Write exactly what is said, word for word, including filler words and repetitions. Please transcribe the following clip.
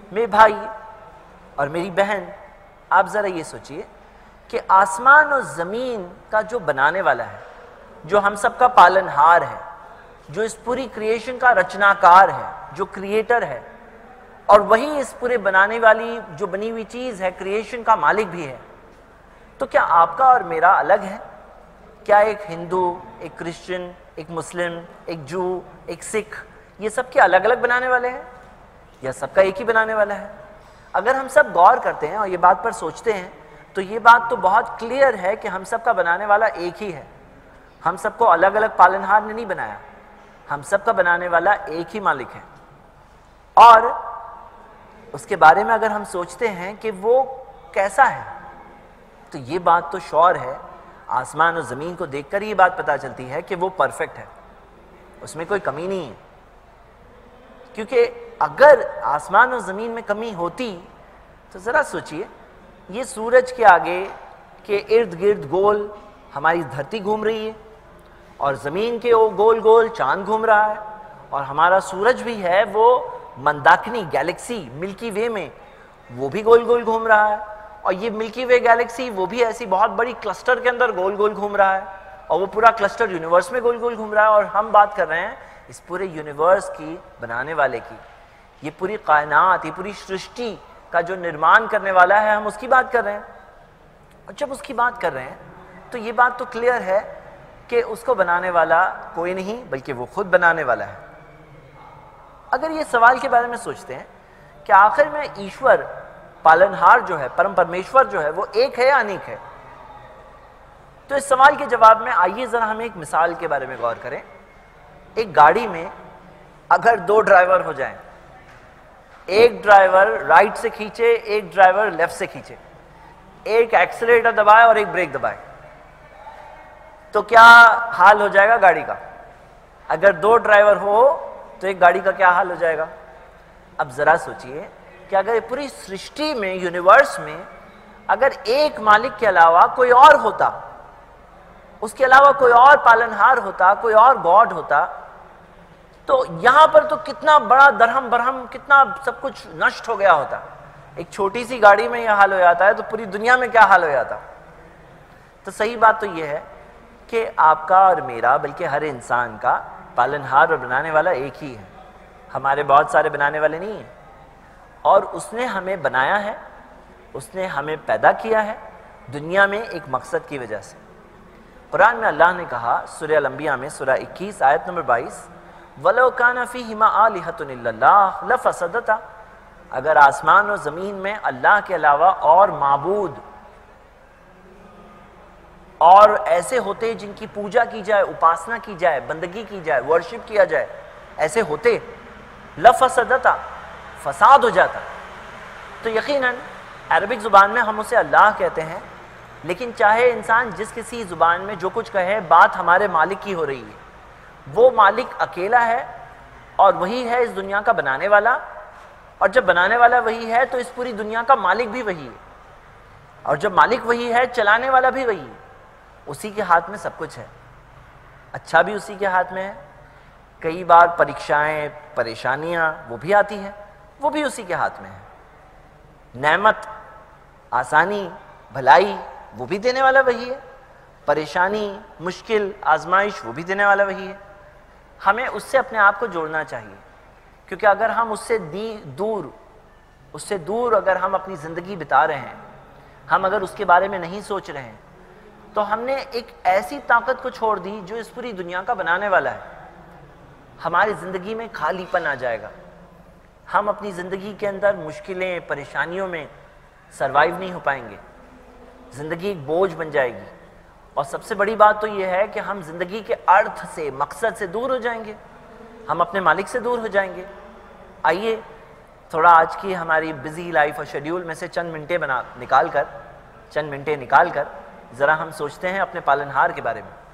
میرے بھائی اور میری بہن، آپ ذرا یہ سوچئے کہ آسمان اور زمین کا جو بنانے والا ہے، جو ہم سب کا پالن ہار ہے، جو اس پوری کریشن کا رچناکار ہے، جو کریٹر ہے، اور وہی اس پورے بنانے والی جو بنی ہوئی چیز ہے کریشن کا مالک بھی ہے، تو کیا آپ کا اور میرا الگ ہے؟ کیا ایک ہندو، ایک کرسچن، ایک مسلم، ایک جو، ایک سکھ، یہ سب کے الگ الگ بنانے والے ہیں یا سب کا ایک ہی بنانے والا ہے؟ اگر ہم سب غور کرتے ہیں اور یہ بات پر سوچتے ہیں تو یہ بات تو بہت کلیئر ہے کہ ہم سب کا بنانے والا ایک ہی ہے۔ ہم سب کو الگ الگ پالنہار نے نہیں بنایا، ہم سب کا بنانے والا ایک ہی مالک ہے۔ اور اس کے بارے میں اگر ہم سوچتے ہیں کہ وہ کیسا ہے تو یہ بات تو شور ہے، آسمان اور زمین کو دیکھ کر یہ بات پتہ چلتی ہے کہ وہ پرفیکٹ ہے، اس میں کوئی کمی نہیں ہے۔ کیونکہ اگر آسمان اور زمین میں کمی ہوتی تو ذرا سوچئے، یہ سورج کے آگے کے ارد گرد گول ہماری دھرتی گھوم رہی ہے، اور زمین کے گول گول چاند گھوم رہا ہے، اور ہمارا سورج بھی ہے وہ منداکنی گیلیکسی ملکی وے میں وہ بھی گول گول گھوم رہا ہے، اور یہ ملکی وے گیلیکسی وہ بھی ایسی بہت بڑی کلسٹر کے اندر گول گول گھوم رہا ہے، اور وہ پورا کلسٹر یونیورس میں گول گول گھوم رہا ہے، اور ہم بات کر رہے ہیں اس پورے یونیورس کی بنانے والے کی، یہ پوری کائنات، یہ پوری سرشٹی کا جو نرمان کرنے والا ہے، ہم اس کی بات کر رہے ہیں۔ اور جب اس کی بات کر رہے ہیں تو یہ بات تو کلیئر ہے کہ اس کو بنانے والا کوئی نہیں بلکہ وہ خود بنانے والا ہے۔ اگر یہ سوال کے بارے میں سوچتے ہیں کہ آخر میں ایشور پالنہار جو ہے، پرم پرمیشور جو ہے، وہ ایک ہے یا انیک ہے، تو اس سوال کے جواب میں آئیے ذرا ہم ایک مثال کے بارے میں غور کریں۔ ایک گاڑی میں اگر دو ڈرائیور ہو جائیں، ایک ڈرائیور رائٹ سے کھینچے، ایک ڈرائیور لیفٹ سے کھینچے، ایک ایکسیلیٹر دبائے اور ایک بریک دبائے، تو کیا حال ہو جائے گا گاڑی کا؟ اگر دو ڈرائیور ہو تو ایک گاڑی کا کیا حال ہو جائے گا؟ اب ذرا سوچئے کہ اگر پوری سرشٹی میں، یونیورس میں اگر ایک مالک کے علاوہ کوئی اور ہوتا، اس کے علاوہ کوئی اور پالنہار ہوتا، کوئی اور گاڈ ہوتا، تو یہاں پر تو کتنا بڑا درہم برہم، کتنا سب کچھ نشٹ ہو گیا ہوتا۔ ایک چھوٹی سی گاڑی میں یہ حال ہو جاتا ہے تو پوری دنیا میں کیا حال ہو جاتا؟ تو صحیح بات تو یہ ہے کہ آپ کا اور میرا، بلکہ ہر انسان کا پالنہار اور بنانے والا ایک ہی ہے، ہمارے بہت سارے بنانے والے نہیں ہیں، اور اس نے ہمیں بنایا ہے، اس نے ہمیں پیدا کیا ہے دنیا میں ایک مقصد کی وجہ سے۔ قرآن میں اللہ نے کہا سورہ الانبیاء میں سورہ اکیس آیت نمبر بائیس، وَلَوْ كَانَ فِيهِمَا آلِهَةٌ إِلَّا اللَّهُ لَفَسَدَتَا، اگر آسمان اور زمین میں اللہ کے علاوہ اور معبود اور ایسے ہوتے جن کی پوجا کی جائے، اپاسنا کی جائے، بندگی کی جائے، ورشپ کیا جائے، ایسے ہوتے، لفسدتا، فساد ہو جاتا۔ تو یقیناً عربک زبان میں ہم اسے اللہ کہتے ہیں، لیکن چاہے انسان جس کسی زبان میں جو کچھ کہے، بات ہمارے مالک کی ہو رہی ہے۔ وہ مالک اکیلا ہے اور وہی ہے اس دنیا کا بنانے والا، اور جب بنانے والا وہی ہے تو اس پوری دنیا کا مالک بھی وہی ہے، اور جب مالک وہی ہے چلانے والا بھی وہی ہے۔ اسی کے ہاتھ میں سب کچھ ہے، اچھا بھی اسی کے ہاتھ میں ہے، کئی بار پریکشائیں، پریشانیاں وہ بھی آتی ہیں، وہ بھی اسی کے ہاتھ میں ہے، نعمت، آسانی، بھلائی وہ بھی دینے والا وہی ہے، پریشانی، مشکل، آزمائش وہ بھی دینے والا وہی ہے۔ ہمیں اس سے اپنے آپ کو جوڑنا چاہیے، کیونکہ اگر ہم اس سے دی دور اس سے دور اگر ہم اپنی زندگی بتا رہے ہیں، ہم اگر اس کے بارے میں نہیں سوچ رہے ہیں، تو ہم نے ایک ایسی طاقت کو چھوڑ دی جو اس پوری دنیا کا بنانے والا ہے۔ ہماری زندگی میں خالی پن آ جائے گا، ہم اپنی زندگی کے اندر مشکلیں، پریشانیوں میں سروائیو نہیں ہو پائیں گے، زندگی ایک بوجھ بن جائے گی، اور سب سے بڑی بات تو یہ ہے کہ ہم زندگی کے ارتھ سے، مقصد سے دور ہو جائیں گے، ہم اپنے مالک سے دور ہو جائیں گے۔ آئیے تھوڑا آج کی ہماری بزی لائف اور شیڈیول میں سے چند منٹیں بنا نکال کر چند منٹیں نکال کر ذرا ہم سوچتے ہیں اپنے پالنہار کے بارے میں۔